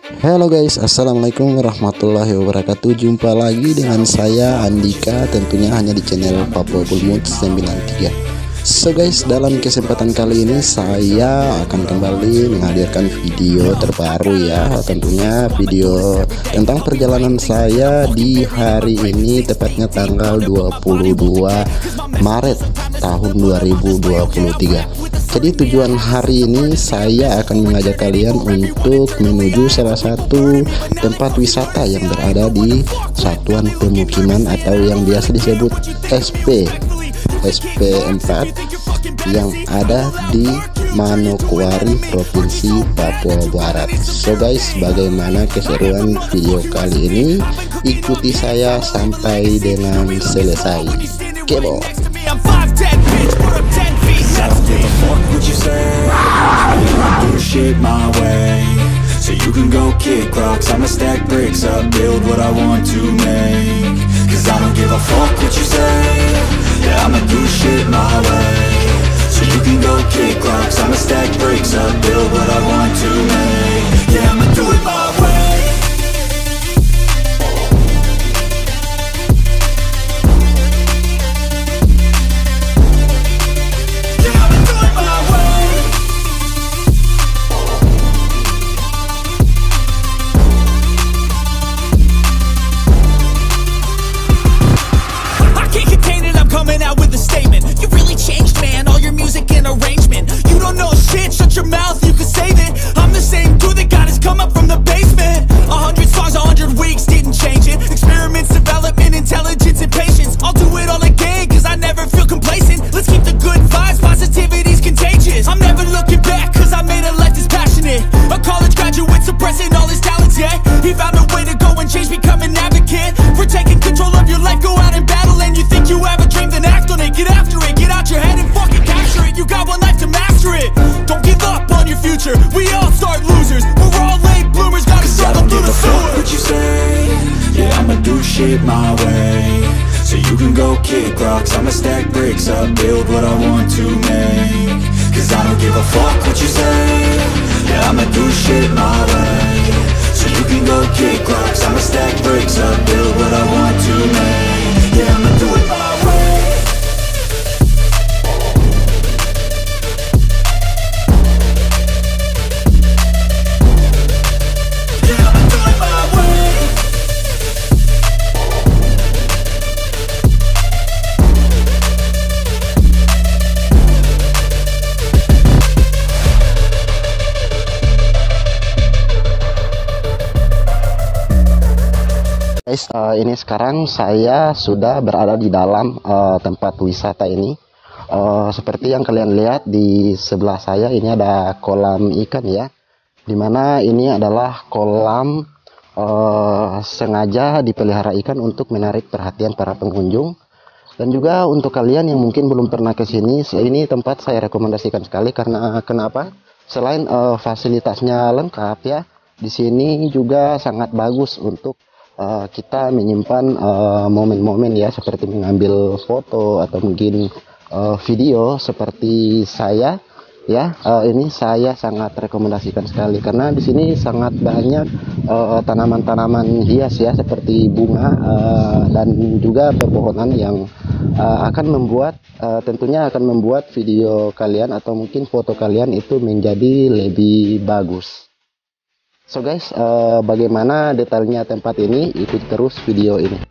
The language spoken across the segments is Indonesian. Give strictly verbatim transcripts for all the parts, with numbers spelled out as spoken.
Halo guys, assalamualaikum warahmatullahi wabarakatuh. Jumpa lagi dengan saya Andika, tentunya hanya di channel Papua Bulmut sembilan tiga. So guys, dalam kesempatan kali ini saya akan kembali menghadirkan video terbaru ya. Tentunya video tentang perjalanan saya di hari ini, tepatnya tanggal dua puluh dua Maret tahun dua ribu dua puluh tiga. Jadi tujuan hari ini saya akan mengajak kalian untuk menuju salah satu tempat wisata yang berada di Satuan Pemukiman atau yang biasa disebut S P S P empat yang ada di Manokwari, Provinsi Papua Barat. So guys, bagaimana keseruan video kali ini? Ikuti saya sampai dengan selesai. Kebo. I don't give a fuck what you say. I'ma do shit my way. So you can go kick rocks, I'ma stack bricks up, build what I want to make. Cause I don't give a fuck what you say. Yeah, I'ma do shit my way. So you can go kick rocks, I'ma stack bricks up, build what I want to make. Yeah, I'ma do it my way. Coming out with a statement. You really changed, man. All your music and arrangement. You don't know shit. Shut your mouth. You can save it. I'm the same dude that got his come up from the basement. A hundred songs, a hundred weeks didn't change it. Experiments, development, intelligence, and patience. I'll do it all again, cause I never feel complacent. Let's keep the good vibes. Positivity's contagious. I'm never looking back, cause I made a life that's passionate. A college graduate suppressing all his talents, yeah. He found a way to go and change, become an advocate for taking control of your life. Go out and battle, and you think you have a dream, then act on it. Get after it, get out your head and fucking capture it. You got one life to master it. Don't give up on your future. We all start losers. We're all late bloomers, gotta struggle through the sewer. What you say? Yeah, I'ma do shit my way. So you can go kick rocks, I'ma stack bricks up, build what I want to make. Cause I don't give a fuck what you say. Yeah, I'ma do shit my way. So you can go kick rocks, I'ma stack bricks up, build what I want to make. Yeah, I'ma do it my way. Guys, uh, ini sekarang saya sudah berada di dalam uh, tempat wisata ini. Uh, seperti yang kalian lihat di sebelah saya ini ada kolam ikan ya, dimana ini adalah kolam uh, sengaja dipelihara ikan untuk menarik perhatian para pengunjung. Dan juga untuk kalian yang mungkin belum pernah ke sini, ini tempat saya rekomendasikan sekali karena kenapa? Selain uh, fasilitasnya lengkap ya, di sini juga sangat bagus untuk Uh, kita menyimpan momen-momen uh, ya, seperti mengambil foto atau mungkin uh, video seperti saya ya. Uh, ini saya sangat rekomendasikan sekali karena di sini sangat banyak tanaman-tanaman uh, hias ya, seperti bunga uh, dan juga pepohonan yang uh, akan membuat uh, tentunya akan membuat video kalian atau mungkin foto kalian itu menjadi lebih bagus. So guys, uh, bagaimana detailnya tempat ini? Ikuti terus video ini.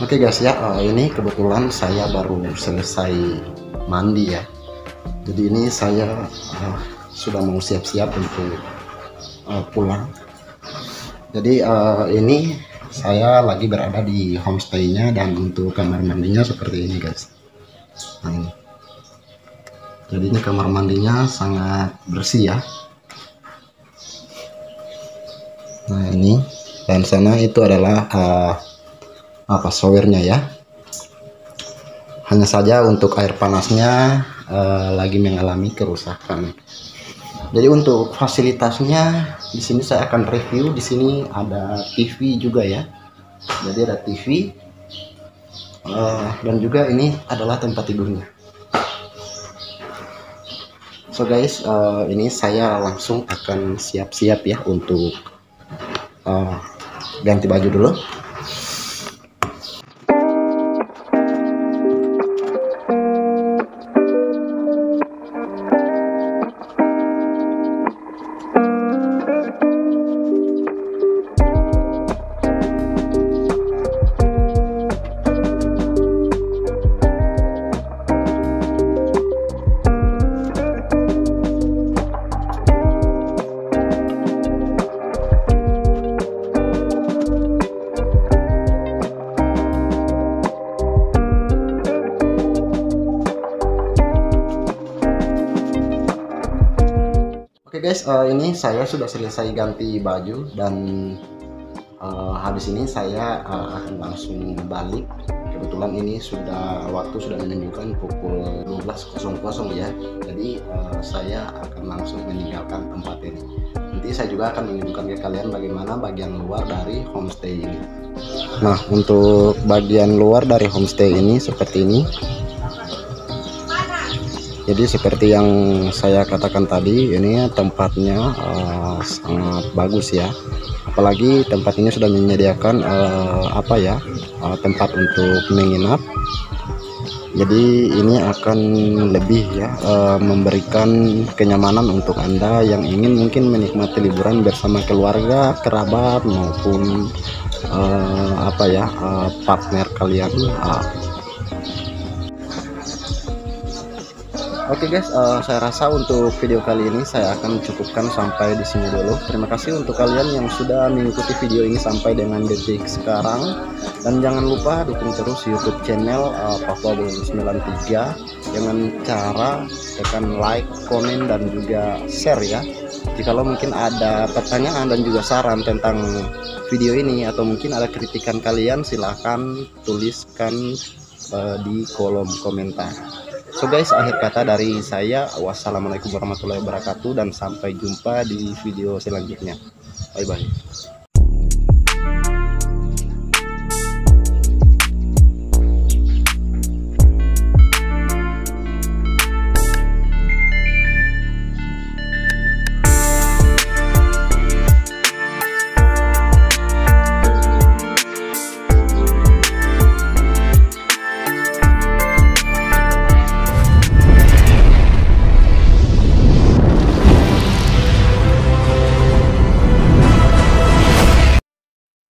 Oke guys ya, uh, ini kebetulan saya baru selesai mandi ya. Jadi ini saya uh, sudah mau siap-siap untuk uh, pulang. Jadi uh, ini saya lagi berada di homestay-nya, dan untuk kamar mandinya seperti ini guys. Nah ini. Jadi ini kamar mandinya sangat bersih ya. Nah ini, dan sana itu adalah uh, apa showernya ya. Hanya saja untuk air panasnya uh, lagi mengalami kerusakan. Jadi untuk fasilitasnya di sini saya akan review. Di sini ada T V juga ya. Jadi ada T V uh, dan juga ini adalah tempat tidurnya. So guys, uh, ini saya langsung akan siap-siap ya untuk uh, ganti baju dulu. Oke guys, uh, ini saya sudah selesai ganti baju, dan uh, habis ini saya uh, akan langsung balik. Kebetulan ini sudah waktu sudah menunjukkan pukul dua belas ya. Jadi uh, saya akan langsung meninggalkan tempat ini. Nanti saya juga akan menunjukkan ke kalian bagaimana bagian luar dari homestay ini. Nah, untuk bagian luar dari homestay ini seperti ini. Jadi seperti yang saya katakan tadi, ini tempatnya uh, sangat bagus ya. Apalagi tempat ini sudah menyediakan uh, apa ya uh, tempat untuk menginap. Jadi ini akan lebih ya uh, memberikan kenyamanan untuk Anda yang ingin mungkin menikmati liburan bersama keluarga, kerabat, maupun uh, apa ya uh, partner kalian. Uh, Oke okay guys, uh, saya rasa untuk video kali ini saya akan cukupkan sampai di sini dulu. Terima kasih untuk kalian yang sudah mengikuti video ini sampai dengan detik sekarang, dan jangan lupa dukung terus YouTube channel uh, Papua Bolon sembilan tiga dengan cara tekan like, komen, dan juga share ya. Jikalau mungkin ada pertanyaan dan juga saran tentang video ini, atau mungkin ada kritikan kalian, silahkan tuliskan uh, di kolom komentar. So guys, akhir kata dari saya, wassalamualaikum warahmatullahi wabarakatuh, dan sampai jumpa di video selanjutnya. Bye bye.